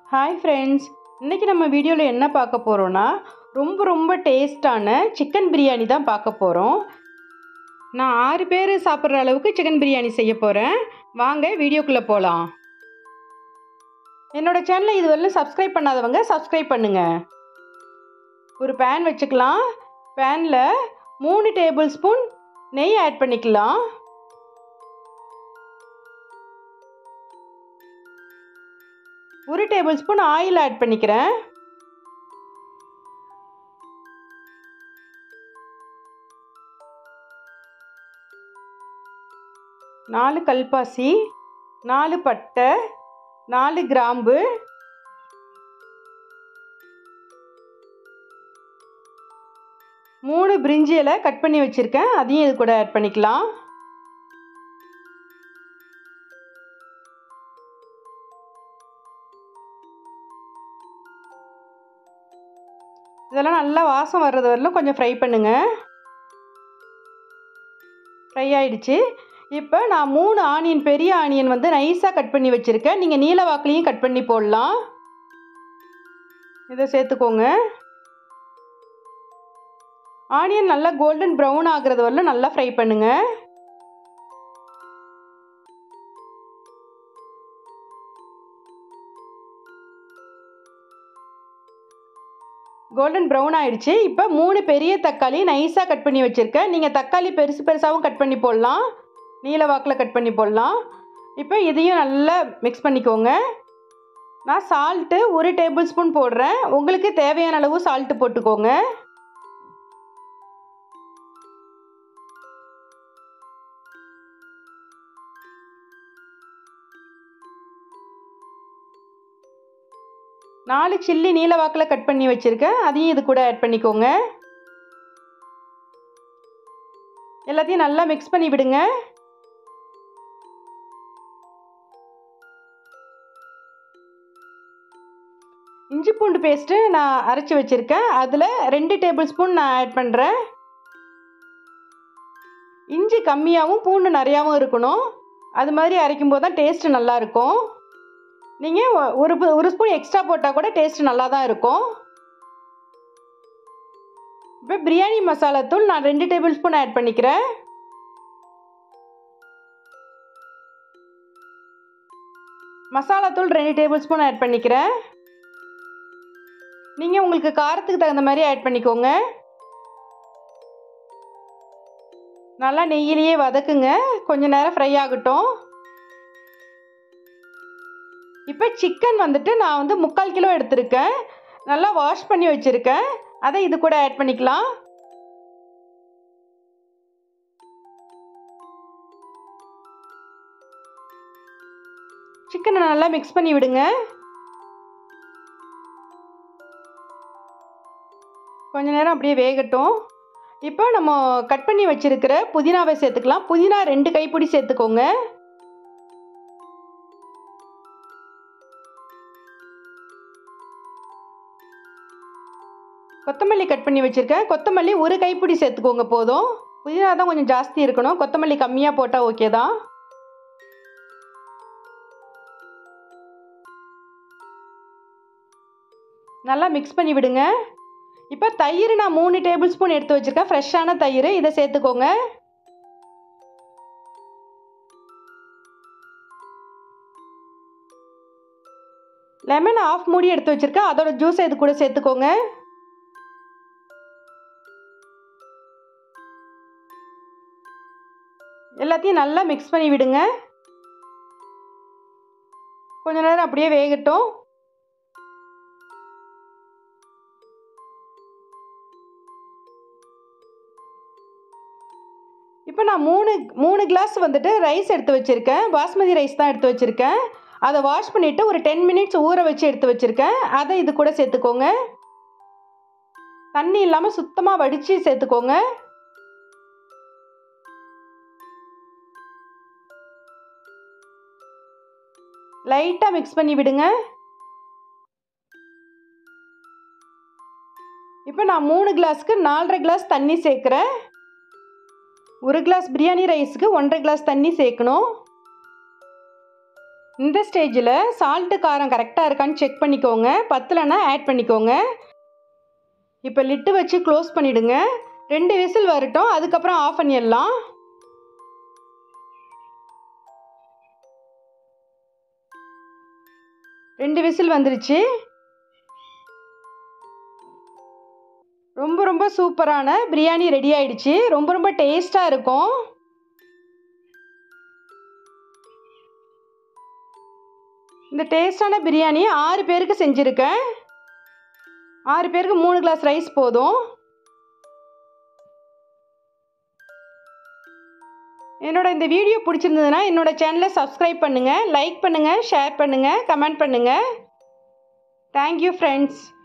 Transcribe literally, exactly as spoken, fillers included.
Hi friends, இன்றைக்கி நம்ம வீடியோவில் என்ன பார்க்க போகிறோன்னா ரொம்ப ரொம்ப டேஸ்டான சிக்கன் பிரியாணி தான் பார்க்க போகிறோம். நான் ஆறு பேர் சாப்பிட்ற அளவுக்கு சிக்கன் பிரியாணி செய்ய போகிறேன். வாங்க வீடியோக்குள்ளே போகலாம். என்னோடய சேனலை இதுவரையிலும் சப்ஸ்கிரைப் பண்ணாதவங்க சப்ஸ்கிரைப் பண்ணுங்கள். ஒரு பேன் வச்சுக்கலாம். பேனில் மூணு டேபிள் ஸ்பூன் நெய் ஆட் பண்ணிக்கலாம். ஒரு டேபிள் ஸ்பூன் ஆயில் ஆட் பண்ணிக்கிறேன். நாலு கல்பாசி, நாலு பட்டை, நாலு கிராம்பு, மூணு பிரிஞ்சி இலை கட் பண்ணி வச்சுருக்கேன், அதையும் இது கூட ஆட் பண்ணிக்கலாம். இதெல்லாம் நல்லா வாசம் வர்றது வரலும் கொஞ்சம் ஃப்ரை பண்ணுங்கள். ஃப்ரை ஆகிடுச்சு. இப்போ நான் மூணு ஆனியன், பெரிய ஆனியன் வந்து நைஸாக கட் பண்ணி வச்சுருக்கேன். நீங்கள் நீல வாக்குலையும் கட் பண்ணி போடலாம். இதை சேர்த்துக்கோங்க. ஆனியன் நல்லா கோல்டன் ப்ரௌன் ஆகிறது வரலும் நல்லா ஃப்ரை பண்ணுங்கள். கோல்டன் ப்ரௌன் ஆகிடுச்சு. இப்போ மூணு பெரிய தக்காளி நைஸாக கட் பண்ணி வச்சுருக்கேன். நீங்கள் தக்காளி பெருசு பெருசாகவும் கட் பண்ணி போடலாம், நீல வாக்கில் கட் பண்ணி போடலாம். இப்போ இதையும் நல்லா மிக்ஸ் பண்ணிக்கோங்க. நான் சால்ட்டு ஒரு டேபிள் ஸ்பூன் போடுறேன். உங்களுக்கு தேவையான அளவு சால்ட்டு போட்டுக்கோங்க. நாலு சில்லி நீல வாக்கில் கட் பண்ணி வச்சுருக்கேன், அதையும் இது கூட ஆட் பண்ணிக்கோங்க. எல்லாத்தையும் நல்லா மிக்ஸ் பண்ணி விடுங்க. இஞ்சி பூண்டு பேஸ்ட்டு நான் அரைச்சி வச்சுருக்கேன், அதில் ரெண்டு டேபிள் ஸ்பூன் நான் ஆட் பண்ணுறேன். இஞ்சி கம்மியாகவும் பூண்டு நிறையாவும் இருக்கணும். அது மாதிரி அரைக்கும் போது தான் டேஸ்ட்டு நல்லாயிருக்கும். நீங்கள் ஒரு ஒரு ஸ்பூன் எக்ஸ்ட்ரா போட்டால் கூட டேஸ்ட் நல்லா தான் இருக்கும். இப்போ பிரியாணி மசாலா தூள் நான் ரெண்டு டேபிள் ஸ்பூன் ஆட் பண்ணிக்கிறேன். மசாலா தூள் ரெண்டு டேபிள் ஸ்பூன் ஆட் பண்ணிக்கிறேன். நீங்கள் உங்களுக்கு காரத்துக்கு தகுந்த மாதிரி ஆட் பண்ணிக்கோங்க. நல்லா நெய்யிலேயே வதக்குங்க. கொஞ்சம் நேரம் ஃப்ரை ஆகட்டும். இப்போ சிக்கன் வந்துட்டு நான் வந்து முக்கால் கிலோ எடுத்திருக்கேன். நல்லா வாஷ் பண்ணி வச்சுருக்கேன், அதை இது கூட ஆட் பண்ணிக்கலாம். சிக்கனை நல்லா மிக்ஸ் பண்ணி விடுங்க. கொஞ்ச நேரம் அப்படியே வேகட்டும். இப்போ நம்ம கட் பண்ணி வச்சுருக்கிற புதினாவை சேர்த்துக்கலாம். புதினா ரெண்டு கைப்பிடி சேர்த்துக்கோங்க. கொத்தமல்லி கட் பண்ணி வச்சுருக்கேன், கொத்தமல்லி ஒரு கைப்பிடி சேர்த்துக்கோங்க போதும். புதினா தான் கொஞ்சம் ஜாஸ்தி இருக்கணும், கொத்தமல்லி கம்மியாக போட்டால் ஓகே தான். நல்லா மிக்ஸ் பண்ணி விடுங்க. இப்போ தயிர் நான் மூணு டேபிள் ஸ்பூன் எடுத்து வச்சுருக்கேன், ஃப்ரெஷ்ஷான தயிர், இதை சேர்த்துக்கோங்க. லெமன் ஆஃப் மூடி எடுத்து வச்சுருக்கேன், அதோட ஜூஸை இது கூட சேர்த்துக்கோங்க. எல்லாத்தையும் நல்லா மிக்ஸ் பண்ணி விடுங்க. கொஞ்ச நேரம் அப்படியே வேகட்டும். இப்போ நான் மூணு மூணு கிளாஸ் வந்துட்டு ரைஸ் எடுத்து வச்சுருக்கேன். பாஸ்மதி ரைஸ் தான் எடுத்து வச்சுருக்கேன். அதை வாஷ் பண்ணிவிட்டு ஒரு டென் மினிட்ஸ் ஊற வச்சு எடுத்து வச்சுருக்கேன், அதை இது கூட சேர்த்துக்கோங்க. தண்ணி இல்லாமல் சுத்தமாக வடித்து சேர்த்துக்கோங்க. லைட்டாக மிக்ஸ் பண்ணி விடுங்க. இப்போ நான் மூணு கிளாஸ்க்கு நாலரை கிளாஸ் தண்ணி சேர்க்குறேன். ஒரு கிளாஸ் பிரியாணி ரைஸுக்கு ஒன்றரை கிளாஸ் தண்ணி சேர்க்கணும். இந்த ஸ்டேஜில் சால்ட்டு காரம் கரெக்டாக இருக்கான்னு செக் பண்ணிக்கோங்க. பத்தலைன்னா ஆட் பண்ணிக்கோங்க. இப்போ லிட்டு வச்சு க்ளோஸ் பண்ணிவிடுங்க. ரெண்டு விசில் வரட்டும், அதுக்கப்புறம் ஆஃப் பண்ணிடலாம். ரெண்டு விசில் வந்துருச்சு. ரொம்ப ரொம்ப சூப்பரான பிரியாணி ரெடி ஆயிடுச்சு. ரொம்ப ரொம்ப டேஸ்ட்டாக இருக்கும். இந்த டேஸ்டான பிரியாணி ஆறு பேருக்கு செஞ்சுருக்கேன். ஆறு பேருக்கு மூணு கிளாஸ் ரைஸ் போதும். என்னோட இந்த வீடியோ பிடிச்சிருந்ததுன்னா என்னோட சேனலை சப்ஸ்கிரைப் பண்ணுங்கள், லைக் பண்ணுங்கள், ஷேர் பண்ணுங்கள், கமெண்ட் பண்ணுங்கள். Thank you friends.